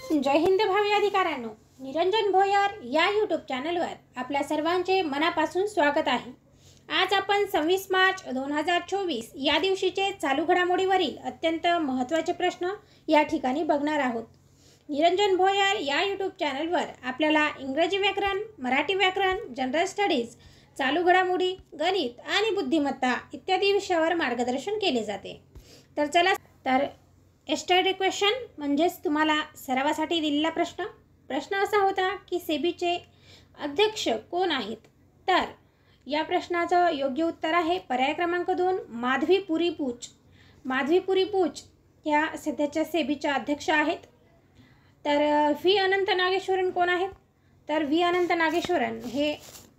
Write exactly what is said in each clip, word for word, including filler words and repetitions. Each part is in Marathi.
जय हिंद भावी अधिकाऱ्यांनो, निरंजन भोयर या यूट्यूब चॅनलवर आपल्या सर्वांचे मनापासून स्वागत आहे। आज आपण सव्वीस मार्च दोन हजार चोवीस या दिवशीचे चालू घडामोडीवरील अत्यंत महत्त्वाचे प्रश्न या ठिकाणी बघणार आहोत। निरंजन भोयर या यूट्यूब चॅनलवर आपल्याला इंग्रजी व्याकरण, मराठी व्याकरण, जनरल स्टडीज, चालू घडामोडी, गणित आणि बुद्धिमत्ता इत्यादी विषयावर मार्गदर्शन केले जाते। तर चला तर एस्टरडे क्वेश्चन म्हणजेच तुम्हाला सरावासाठी दिलेला प्रश्न प्रश्न असा होता की सेबीचे अध्यक्ष कोण आहेत। तर या प्रश्नाचं योग्य उत्तर आहे पर्याय क्रमांक दोन, माधवी पुरी पूच। माधवी पुरी पूच ह्या सध्याच्या सेबीच्या अध्यक्ष आहेत। तर व्ही अनंत नागेश्वरन कोण आहेत? तर व्ही अनंत नागेश्वरन हे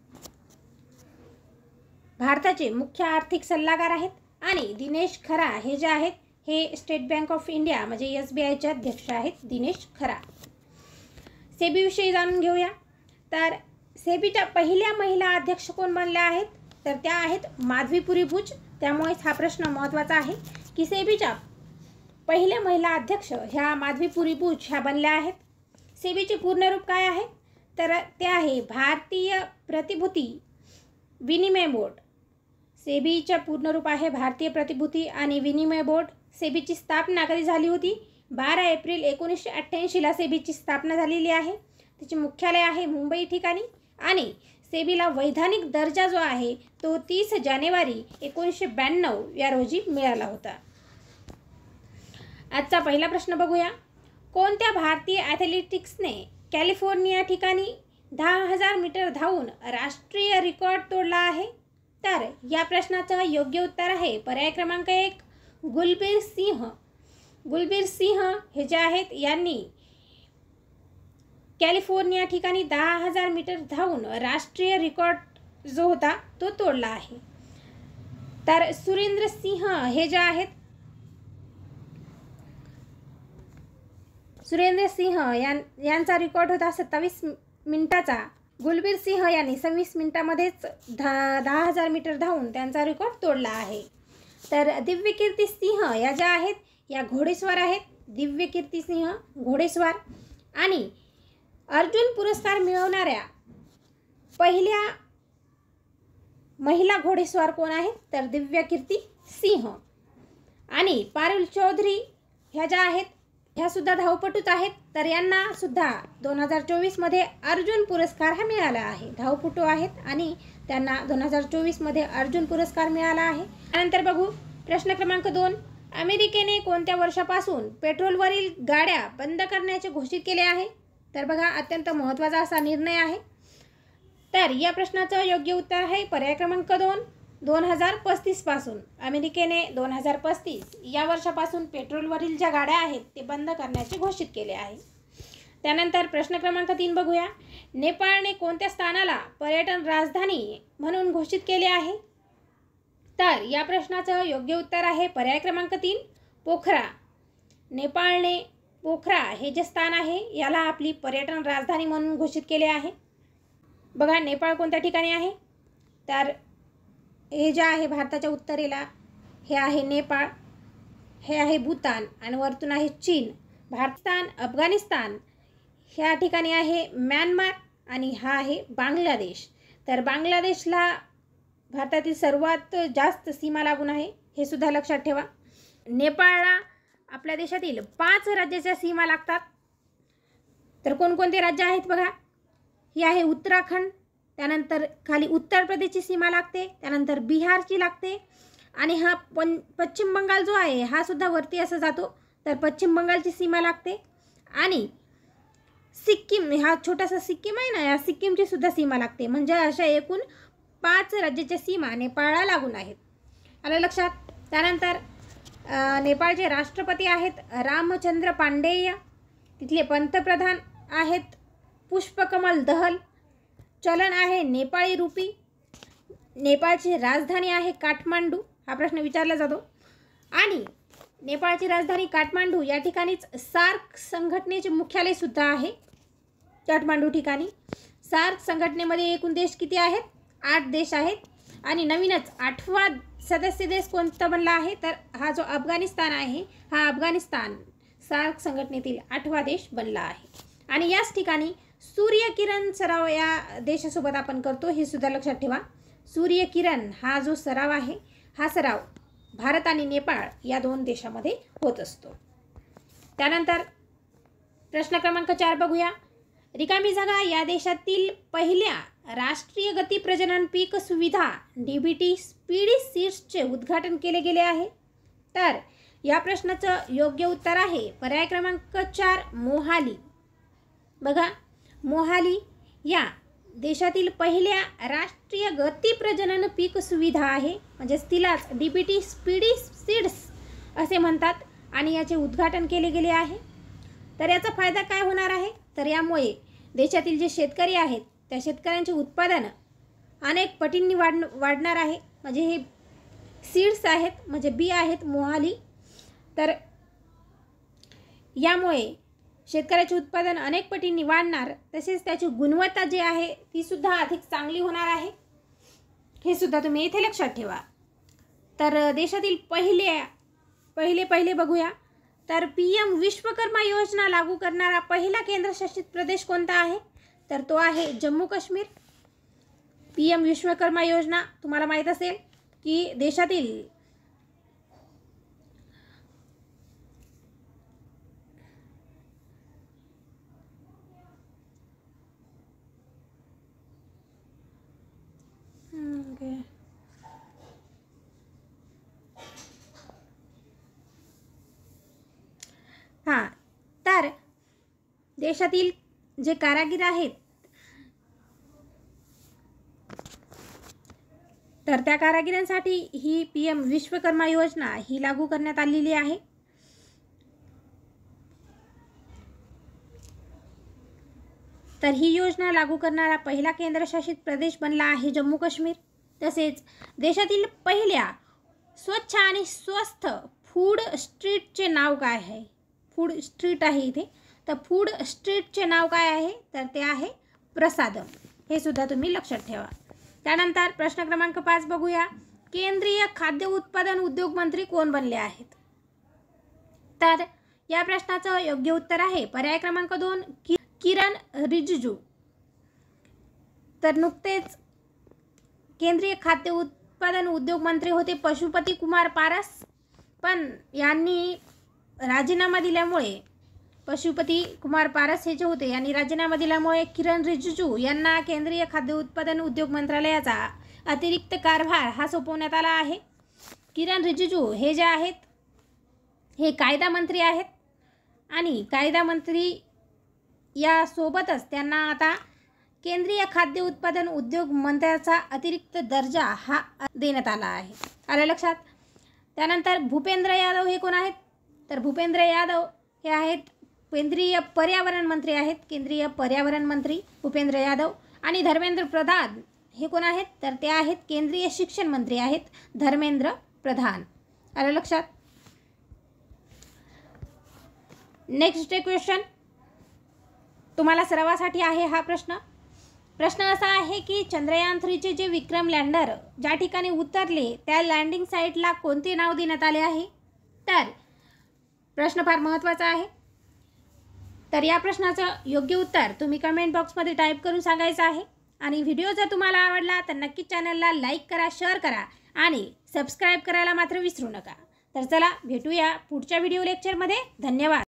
भारताचे मुख्य आर्थिक सल्लागार आहेत आणि दिनेश खरा हे जे आहेत हे स्टेट बँक ऑफ इंडिया म्हणजे एस बी आयचे अध्यक्ष आहेत दिनेश खरा। सेबीविषयी जाणून घेऊया। तर सेबीच्या पहिल्या महिला अध्यक्ष कोण बनल्या आहेत? तर त्या आहेत माधवी पुरी पूच। त्यामुळेच हा प्रश्न महत्त्वाचा आहे की सेबीच्या पहिल्या महिला अध्यक्ष ह्या माधवी पुरी पूच ह्या बनल्या आहेत। सेबीचे पूर्ण रूप काय आहे? तर ते आहे भारतीय प्रतिभूती विनिमय बोर्ड। सेबीच्या पूर्ण रूप आहे भारतीय प्रतिभूती आणि विनिमय बोर्ड। सेबीची स्थापना कधी झाली होती? बारा एप्रिल एकोणीसशे अठ्ठ्याऐंशीला सेबीची स्थापना झालेली आहे। तिचे मुख्यालय आहे मुंबई ठिकाणी आणि सेबीला वैधानिक दर्जा जो आहे तो तीस जानेवारी एकोणीसशे ब्याण्णव या रोजी मिळाला होता। आजचा पहिला प्रश्न बघूया। कोणत्या भारतीय ॲथलेटिक्सने कॅलिफोर्निया ठिकाणी दहा हजार मीटर धावून राष्ट्रीय रेकॉर्ड तोडला आहे? तर या प्रश्नाचं योग्य उत्तर आहे पर्याय क्रमांक एक, गुलबीर सिंह। गुलबीर सिंह हे जे आहेत यांनी कॅलिफोर्निया ठिकाणी दहा हजार मीटर धावून राष्ट्रीय रेकॉर्ड जो होता तो तोडला आहे। तर सुरेंद्र सिंह हे जे आहेत सुरेंद्र सिंह यां यांचा रेकॉर्ड होता सत्तावीस मिनिटाचा। गुलबीर सिंह यांनी सव्वीस मिनिटामध्येच दहा दहा हजार मीटर धावून त्यांचा रेकॉर्ड तोडला आहे। तर दिव्यकीर्ती सिंह या ज्या आहेत या घोडेस्वार आहेत। दिव्यकीर्ती सिंह घोडेस्वार आणि अर्जुन पुरस्कार मिळवणाऱ्या पहिल्या महिला घोडेस्वार कोण आहेत? तर दिव्यकीर्ती सिंह। आणि पारुल चौधरी ह्या ज्या आहेत ह्या सुद्धा धावपटूच आहेत। तर यांना सुद्धा दोन हजार चोवीसमध्ये अर्जुन पुरस्कार हा मिळाला आहे। धावपटू आहेत आणि त्यांना दोन हजार चोवीसमध्ये अर्जुन पुरस्कार मिळाला आहे। त्यानंतर बघू प्रश्न क्रमांक दोन, अमेरिकेने कोणत्या वर्षापासून पेट्रोलवरील गाड्या बंद करण्याचे घोषित केले आहे? तर बघा अत्यंत महत्त्वाचा असा निर्णय आहे। तर या प्रश्नाचं योग्य उत्तर आहे पर्याय क्रमांक दोन, दोन हजार पस्तीस पासून अमेरिकेने दोन हजार पस्तीस या वर्षापासून पेट्रोलवरील ज्या गाड्या आहेत ते बंद करण्याचे घोषित केले आहे। त्यानंतर प्रश्न क्रमांक तीन बघूया। नेपाळने कोणत्या स्थानाला पर्यटन राजधानी म्हणून घोषित केले आहे? तर या प्रश्नाचं योग्य उत्तर आहे पर्याय क्रमांक तीन, पोखरा। नेपाळने पोखरा हे जे स्थान आहे याला आपली पर्यटन राजधानी म्हणून घोषित केले आहे। बघा नेपाळ कोणत्या ठिकाणी आहे? तर हे जे आहे भारताच्या उत्तरेला हे आहे नेपाळ, हे आहे भूतान आणि वरतून आहे चीन। भारतान अफगाणिस्तान ह्या ठिकाणी आहे म्यानमार आणि हा आहे बांगलादेश। तर बांगलादेशला भारतातील सर्वात जास्त सीमा लागून आहे हे सुद्धा लक्षात ठेवा। नेपाळला आपल्या देशातील पाच राज्याच्या सीमा लागतात। तर कोणकोणते राज्य आहेत बघा, ही आहे उत्तराखंड, त्यानंतर खाली उत्तर प्रदेशची सीमा लागते, त्यानंतर बिहारची लागते आणि हा पं पश्चिम बंगाल जो आहे हा सुद्धा वरती असं जातो। तर पश्चिम बंगालची सीमा लागते आणि सिक्कीम हा छोटासा सिक्कीम आहे ना, या सिक्कीमची सुद्धा सीमा लागते। म्हणजे अशा एकूण पाच राज्याच्या सीमा नेपाळला लागून आहेत। आलं लक्षात? त्यानंतर नेपाळचे राष्ट्रपती आहेत रामचंद्र पांडेय। तिथले पंतप्रधान आहेत पुष्पकमल दहल। चलन आहे नेपाळी रुपी। नेपाळची राजधानी आहे काठमांडू। हा प्रश्न विचारला जातो आणि नेपाळची राजधानी काठमांडू या ठिकाणीच सार्क संघटनेचे मुख्यालय सुद्धा आहे काठमांडू ठिकाणी। सार्क संघटनेमध्ये एकूण देश किती आहेत? आठ देश आहेत आणि नवीनच आठवा सदस्य देश कोणता बनला आहे? तर हा जो अफगाणिस्तान आहे हा अफगाणिस्तान सार्क संघटनेतील आठवा देश बनला आहे. आणि याच ठिकाणी सूर्यकिरण सराव या देशासोबत आपण करतो, हे सुद्धा लक्षात ठेवा. सूर्यकिरण हा जो सराव आहे, हा सराव भारत आणि नेपाळ या दोन देशामध्ये होत असतो. त्यानंतर प्रश्न क्रमांक चार बघूया. रिकामी जागा या देशातील पहिल्या राष्ट्रीय गती प्रजनन पीक सुविधा डी बी टी स्पीडी सीड्सचे उद्घाटन केले गेले आहे. तर या प्रश्नाचं योग्य उत्तर आहे पर्याय क्रमांक चार, मोहाली. बघा, मोहाली या देशातील पहिल्या राष्ट्रीय गती प्रजनन पीक सुविधा आहे, म्हणजेच तिलाच D B T speedy seeds असे म्हणतात आणि याचे उद्घाटन केले गेले आहे. तर याचा फायदा काय होणार आहे, तर यामुळे देशातील जे शेतकरी आहेत त्या शेतकऱ्यांचे उत्पादन अनेक पटींनी वाढ वाढणार आहे. म्हणजे हे सीड्स आहेत, म्हणजे बी आहेत मोहाली. तर यामुळे शेतकऱ्याचे उत्पादन अनेक पटींनी वाढणार, तसेच त्याची गुणवत्ता जी आहे ती सुद्धा अधिक चांगली होणार आहे. हे सुद्धा तुम्ही इथे लक्षात ठेवा. तर देशातील पहिले पहिले पहिले बघूया. तर पी एम विश्वकर्मा योजना लागू करणारा पहिला केंद्रशासित प्रदेश कोणता आहे, तर तो आहे जम्मू काश्मीर. पी एम विश्वकर्मा योजना तुम्हाला माहीत असेल की देशातील हां तर देशातील जे कारागीर आहेत तर त्या कारागिरांसाठी ही पी एम विश्वकर्मा योजना ही लागू करण्यात आलेली आहे. तर ही योजना लागू करणारा पहिला केंद्रशासित प्रदेश बनला आहे जम्मू काश्मीर. तसेच देशातील पहिल्या स्वच्छ आणि स्वस्थ फूड स्ट्रीटचे नाव काय आहे, फूड स्ट्रीट आहे इथे, तर फूड स्ट्रीटचे नाव काय आहे, तर ते आहे प्रसादम. हे सुद्धा तुम्ही लक्षात ठेवा. त्यानंतर प्रश्न क्रमांक पाच बघूया. केंद्रीय खाद्य उत्पादन उद्योग मंत्री कोण बनले आहेत, तर या प्रश्नाचं योग्य उत्तर आहे पर्याय क्रमांक दोन, कि किरण रिजिजू. तर नुकतेच केंद्रीय खाद्य उत्पादन उद्योग मंत्री होते पशुपती कुमार पारस, पण यांनी राजीनामा दिल्यामुळे पशुपती कुमार पारस हे जे होते यांनी राजीनामा दिल्यामुळे किरण रिजिजू यांना केंद्रीय खाद्य उत्पादन उद्योग मंत्रालयाचा अतिरिक्त कारभार हा सोपवण्यात आला आहे. किरण रिजिजू हे जे आहेत हे कायदा मंत्री आहेत आणि कायदा मंत्री या सोबतच त्यांना आता केंद्रीय खाद्य उत्पादन उद्योग मंत्र्याचा अतिरिक्त दर्जा हा देण्यात आला आहे. आलं लक्षात. त्यानंतर भूपेंद्र यादव हे कोण आहेत, तर भूपेंद्र यादव हे आहेत केंद्रीय पर्यावरण मंत्री आहेत, केंद्रीय पर्यावरण मंत्री भूपेंद्र यादव. आणि धर्मेंद्र प्रधान हे कोण आहेत, तर ते आहेत केंद्रीय शिक्षण मंत्री आहेत धर्मेंद्र प्रधान. आलं लक्षात. नेक्स्ट क्वेश्चन तुम्हाला सरावासाठी आहे हा प्रश्न. प्रश्न असा आहे की चंद्रयान थ्रीचे जे विक्रम लँडर ज्या ठिकाणी उतरले त्या लँडिंग साईटला कोणते नाव देण्यात आले आहे, तर प्रश्न फार महत्त्वाचा आहे. तर या प्रश्नाचं योग्य उत्तर तुम्ही कमेंट बॉक्समध्ये टाईप करून सांगायचं आहे. आणि व्हिडिओ जर तुम्हाला आवडला तर नक्कीच चॅनलला लाईक करा, शेअर करा आणि सबस्क्राईब करायला मात्र विसरू नका. तर चला भेटूया पुढच्या व्हिडिओ लेक्चरमध्ये. धन्यवाद.